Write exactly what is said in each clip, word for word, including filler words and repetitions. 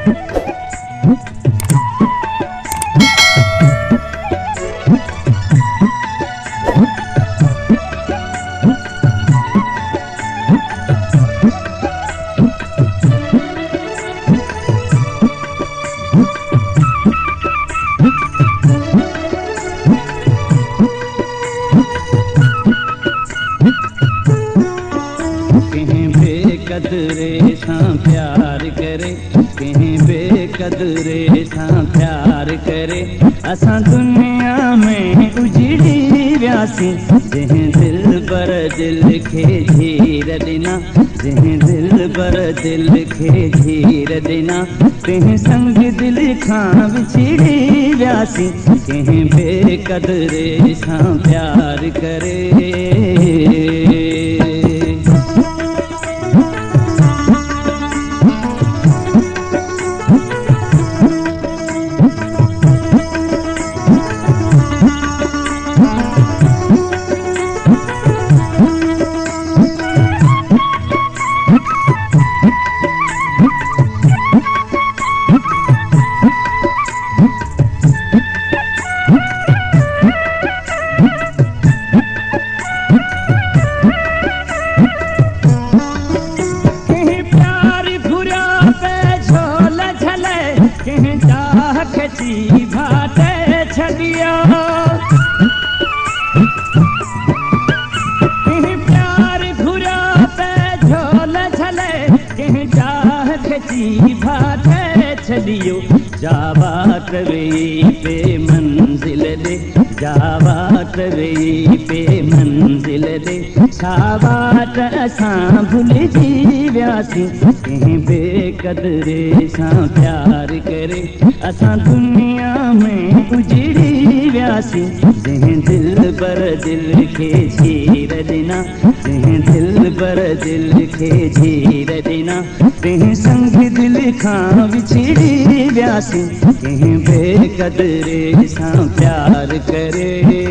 बेकदरे सां प्यार करे, कहीं बेकदरे सां प्यार करे। असां दुनिया में उजड़ी वियासीं, जंहिं दिल पर दिल खे झीर ॾिना, जंहिं दिल पर दिल खे झीर ॾिना। तंहिं संग दिल खां विछड़ी वियासीं, कंहिं बेकदरे सां प्यार करे। भाते छदिया कहीं प्यार घुरा पे झोल झले, कहीं चाह खची भाते छदियो। जावात वेई पे मंजिल दे, जावात वेई पे मंजिल दे। छावात असां भुलिजी वियासीं, कंहिं बेकदरे सां प्यार करे। असां दुनिया में उजड़ी वियासीं, जंहिं दिल पर दिल खे झीर ॾिना, जंहिं दिल पर दिल खे झीर ॾिना। तंहिं संग दिल खां विछड़ी वियासीं, कंहिं बेकदरे सां प्यार करे।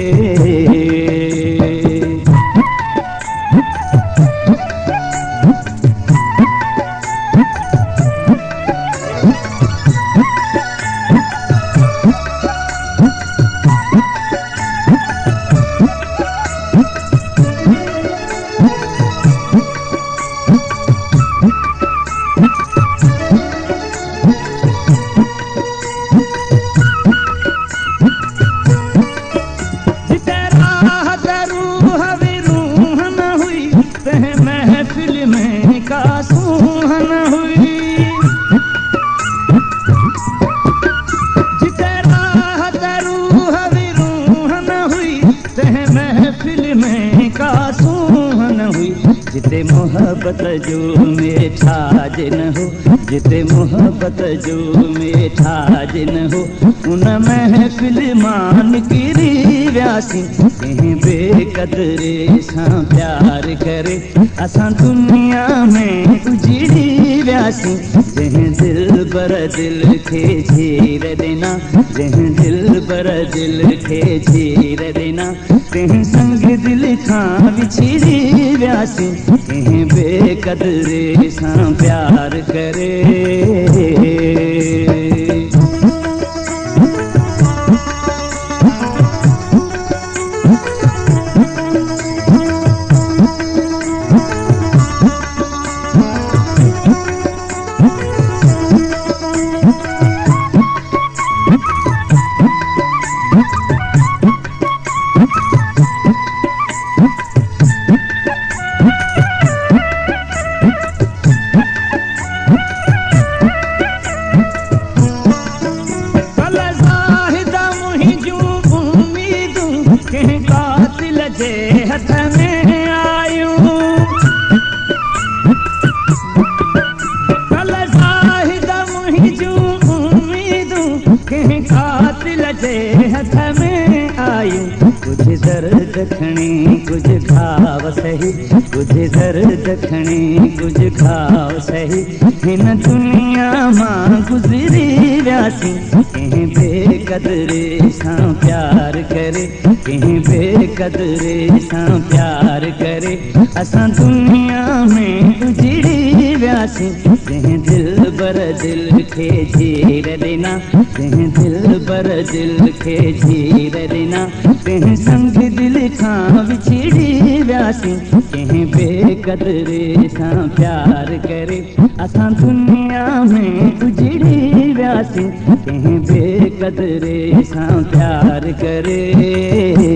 महफिल में का सुहान हुई, जिते राहत रूह भी रूहन हुई, तह महफिल में का सुहान हुई। जिते मोहब्बत जो मीठा जिन हो, जिते मोहब्बत जो मीठा जिन हो, उन महफिल मान निकिरी वियासीं, कंहिं बेकदरे सां प्यार करे। असां दुनिया में उजड़ी वियासीं, जंहिं दिल पर दिल खे झीर ॾिना, जंहिं दिल पर दिल खे झीर ॾिना। तंहिं संग दिल खां विछड़ी वियासीं, कंहिं बेकदरे सां प्यार करे। हथ में आयूं कल ज़ाहिद मुंहिंजूं उम्मीदूं, कंहिं कातिल जे हथ में आयूं। कुछ दर्द खणी कुछ घाव सही, कुछ दर्द खणी कुछ घाव सही। हिन दुनिया मां गुज़री वियासीं, कंहिं बेकदरे सां प्यार करे, कंहिं बेकदरे सां प्यार करे। असां दुनिया में उजड़ी वियासीं, जंहिं दिल पर दिल खे झीर ॾिना, तंहिं दिल बर दिल खे झीर ॾिना। तंहिं संग दिल खां विछड़ी वियासीं, कंहिं बेक़दरे सां प्यार करे असां दुनिया में उजड़ी वियासीं, कंहिं बेक़दरे सां प्यार करे।